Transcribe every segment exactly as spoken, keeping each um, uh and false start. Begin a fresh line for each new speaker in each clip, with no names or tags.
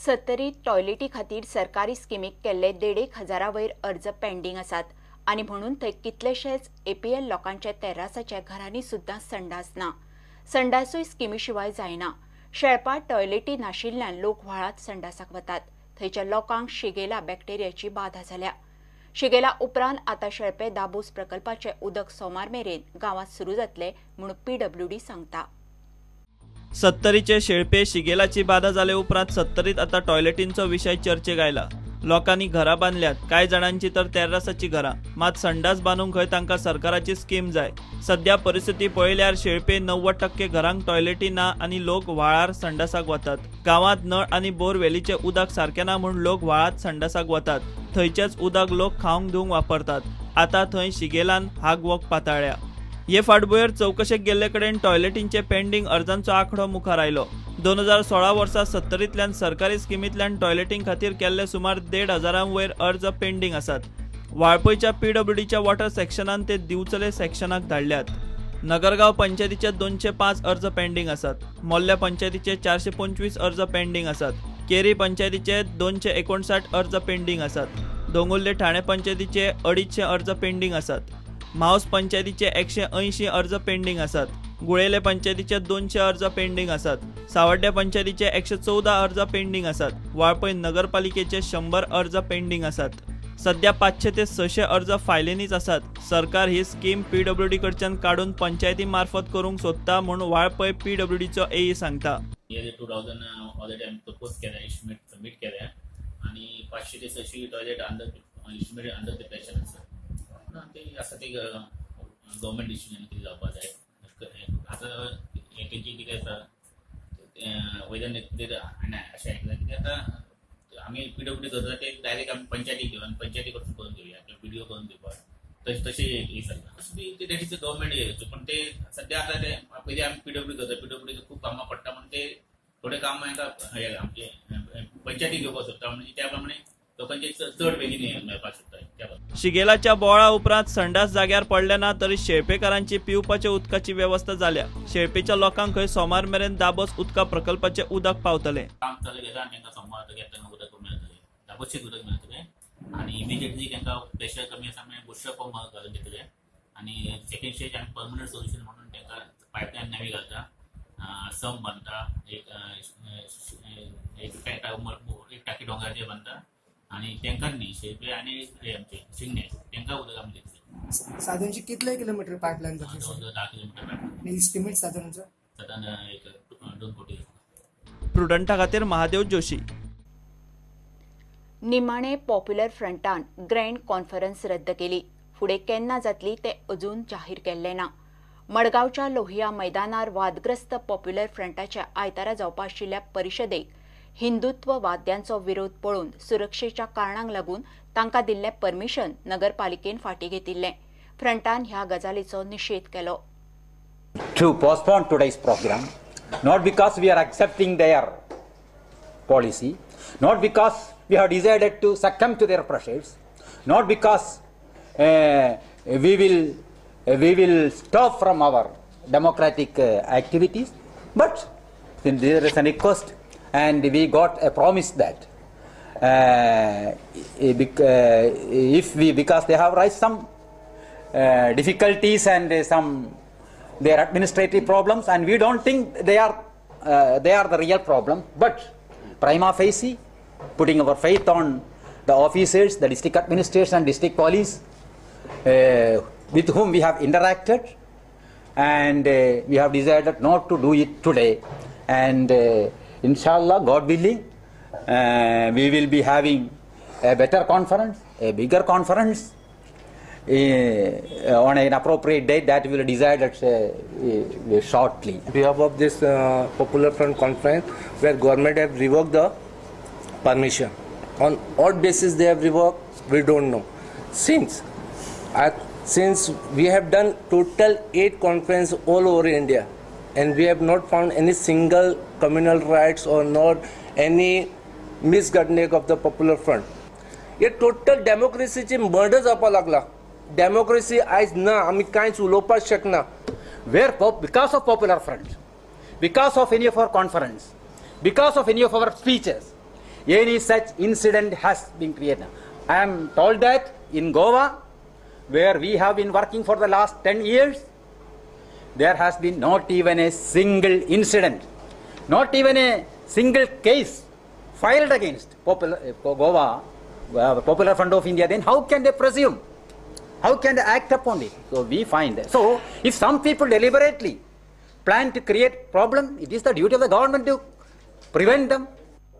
सत्तरी टॉयलेटी खातीर सरकारी स्किमीक केल्ले देड एक हजारा वयर अर्ज पेंडिंग आसात आनी म्हणून थंय कितलेशेच एपीएल लोकांचे तेरासाच्या घरांनी सुद्दां संडास ना। संडासूय स्किमी शिवाय जायना। शेळपात टॉयलेटी नाशिल्ल्यान लोक व्हाळात संडासाक वतात। थंयच्या लोकांक शिगेला बॅक्टेरियाची बाधा जाल्या। शिगेला उपरांत आतां शेळपे दाबूस प्रकल्पाचे उदक सोमार मेरेन गांवांत सुरू जातले म्हूण पीडब्ल्यूडी सांगता।
सत्तरीचे शेळपे शिगेलाची बाधा जाले उपरांत सत्तरीत आता टॉयलेटींचो विषय चर्चेक आयला। लोकांनी घरा बांधल्यात, कांय जाणांची तर तेरासाची घरां, मात संडास बांदूंक खंय तांकां सरकाराची स्कीम जाय। सध्या परिस्थिती पळयल्यार शेळपे णव्वद टक्के घरांक टॉयलेटी ना आनी लोक व्हाळार संडासाक वतात। गांवांत नळ आनी बोरवेलीचे उदक सारकें ना म्हूण लोक व्हाळात संडासाक वतात। थंयचेच उदक लोक खावंक धुवंक वापरतात। आता थंय शिगेलान हाग वोग पाताळ्या। हे फाटभुंयेर चवकशेक गेल्ले कडेन टॉयलेटींचे पेंडिंग अर्जांचो आंकडो मुखार आयलो। दोन हजार सोळा वर्सा सत्तरींतल्यान सरकारी स्किमींतल्यान टॉयलेटीं खातीर केल्ले सुमार देड हजारां वयर अर्ज पेंडिंग आसात। वाळपयच्या पीडब्ल्यूडीच्या वॉटर सेक्शनान ते दिवचले सेक्शनाक धाडल्यात। नगरगांव पंचायतीचे दोनशे पाच अर्ज पेंडिंग आसात। मोल्ल्या पंचायतीचे चारशे पंचवीस अर्ज पेंडिंग आसात। केरी पंचायतीचे दोनशे एकोणसाठ अर्ज पेंडिंग आसात। दोंगुल्ले ठाणे पंचायतीचे अडीचशे अर्ज पेंडिंग आसात। मावस पंचायतीचे एकशे ऐंशी अर्ज पेंडिंग आसात। गुळेले पंचायतीचे दोनशे अर्ज पेंडिंग आसात। सावड्ड्या पंचायतीचे एकशे चौदा अर्ज पेंडिंग आसात। वाळपय नगरपालिकेचे शंभर अर्ज पेंडिंग आसात। सध्या पाचशे ते सशे अर्ज फायलींनीच आसात। सरकार ही स्कीम पीडब्ल्यूडी कडच्यान काडून पंचायती मार्फत करूंक सोदता म्हूण वाळपय पीडब्ल्यूडीचो एई सांगता।
टू थाउजंड ऑलरेडी आमी प्रपोज केल्या, इस्टिमेट सबमिट केल्या आनी पाचशे ते सशे toilet under estimate under preparation आसा। ते असं ते गव्हर्मेंट डिसिजन कितें जावपाक जाय। आतां तेंची कितें आसा वयल्यान ना अशें आयकलां की आतां आमी पीडब्ल्यूडी करता ते डायरेक्ट आमी पंचायतीक घेवन पंचायती कडसून करून घेवया किंवा पीडीओ करून दिवपाक तशें तशें हे सगळें ते दॅट इज द गव्हर्मेंट हेचो। पण ते सद्या आतां ते पयलीं आमी पीडब्ल्यूडी करता, पीडब्ल्यूडी खूब कामां पडटा म्हणून ते थोडे काम हांकां आमचे पंचायतीक घेवपाक सोदता म्हणजे त्या प्रमाणे लोकांचे चड बेगीन मेळपाक सोदता।
शिगेलाच्या बोळा उपरांत संडास जाग्यार पडले ना तरी शेळपेकारांची पिवपाच्या उदकाची व्यवस्था जाल्या। शेळपेच्या लोकांक खंय सोमार मेरेन दाबोस उदका प्रकल्पाचे उदक पावतले।
काम चालू केला आनी तांकां सोमार घेतना उदक मेळटलें, दाबोसचें उदक मेळटलें आनी इमिजिएटली तांकां प्रेशर कमी आसा म्हणल्यार बुस्टर पंप घालून दितले आनी सेकेंड स्टेज आमी परमनंट सोल्युशन म्हणून तांकां पायपलायन नवी घालता, सम बांदता, एक एक टाकी डोंगराचेर बांदता आणि टँकर न्ही शेळपे आनी आमचे शिंगणे तांकां उदक आमी दितले।
साधारणशी कितले किलोमीटर पायपलायन जातली?
धा किलोमीटर पायपलायन।
इस्टिमेट साधारणचो
साधारण एक दोन कोटी।
प्रुडंटा खातीर महादेव जोशी।
निमाणे पॉप्युलर फ्रंटान ग्रँड कॉन्फरन्स रद्द केली। फुडें केन्ना जातली तें अजून जाहीर केल्लें ना। मडगांवच्या लोहिया मैदानार वादग्रस्त पॉप्युलर फ्रंटाच्या आयतारा जावपा आशिल्ल्या परिशदेक हिंदुत्ववाद्यांचो विरोध पळोवन सुरक्षेच्या कारणांक लागून तांकां दिल्लें परमिशन नगरपालिकेन फाटीं घेतिल्लें। फ्रंटान ह्या गजालीचो निशेध केलो।
To postpone today's program, not because we are accepting their policy, not because we have decided to succumb to their pressures, not because uh, we will uh, we will stop from our democratic uh, activities, but then there is an request. And we got a promise that uh, if we, because they have raised some uh, difficulties and uh, some their administrative problems, and we don't think they are uh, they are the real problem. But prima facie, putting our faith on the officers, the district administration and district police, uh, with whom we have interacted, and uh, we have decided not to do it today, and. Uh, Inshallah, God willing, uh, we will be having a better conference, a bigger conference uh, on an appropriate date that we will decide uh, uh, shortly.
On behalf of this uh, Popular Front conference, where government have revoked the permission. On what basis they have revoked, we don't know. Since, uh, since we have done total eight conferences all over India, and we have not found any single communal rights or not any misgovernance of the Popular Front. हे total डेमोक्रेसीची murder जावपाक लागला। Democracy आयज ना, आमी कांयच उलोवपाक शकना।
Where because of Popular Front, because of any of our conference, because of any of our speeches, any such incident has been created. I am told that in Goa, where we have been working for the last ten years, there has been not even a single incident, not even a single case filed against Popular, uh, Goa, uh, Popular Front of India. Then how can they presume? How can they act upon it? So we find that. So if some people deliberately plan to create problem, it is the duty of the government to prevent them.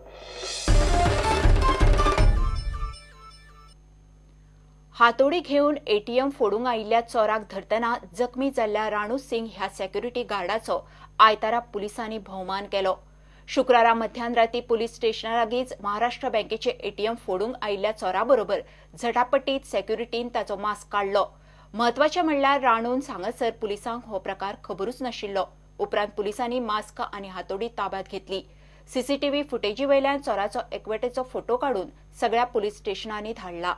हातोडी घेऊन ATM फोडूंक आयिल्ल्या चोराक धरतना जखमी जाल्ल्या राणू सिंग ह्या security गार्डाचो आयतारा पुलिसांनी भोवमान केलो. शुक्रारा मध्यानराती पुलीस स्टेशना लागींच महाराष्ट्र बँकेचे एटीएम फोडूंक आयिल्ल्या चोराबरोबर झटापटीत सेक्युरिटीन ताचो मास्क काडलो. म्हत्वाचें म्हणल्यार राणून हांगासर पुलिसांक हो प्रकार खबरूच नाशिल्लो. उपरांत पुलिसांनी मास्क आनी हातोडी ताब्यांत घेतली. सीसीटीव्ही फुटेजी वयल्यान चोराचो एकवटेचो फोटो काडून सगळ्या पुलीस स्टेशनांनी धाडला.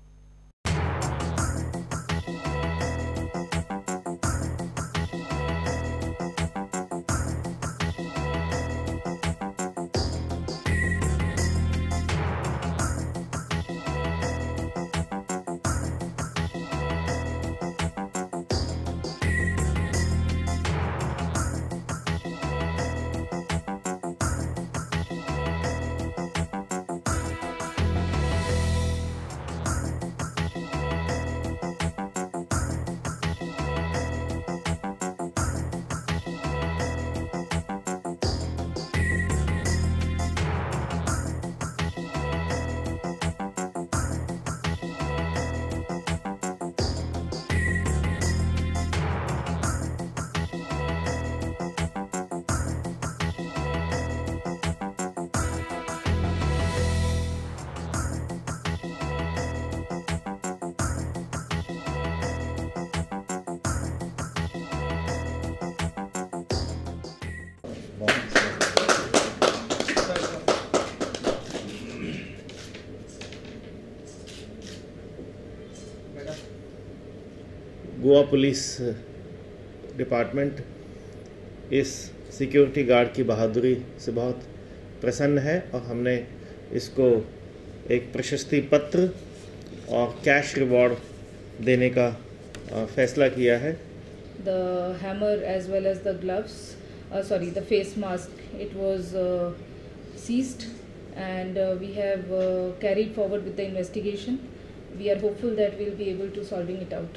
गोवा पुलिस डिपार्टमेंट इस सिक्योरिटी गार्ड की बहादुरी से बहुत प्रसन्न है और हमने इसको एक प्रशस्ति पत्र और कैश रिवॉर्ड देने का फैसला किया है.
The hammer as well as the gloves, uh, sorry, the face mask, it was uh, seized and uh, we have uh, carried forward with the investigation. We are hopeful that we'll be able to solving it out.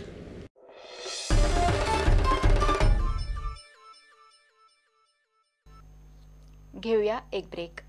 घेऊया एक break.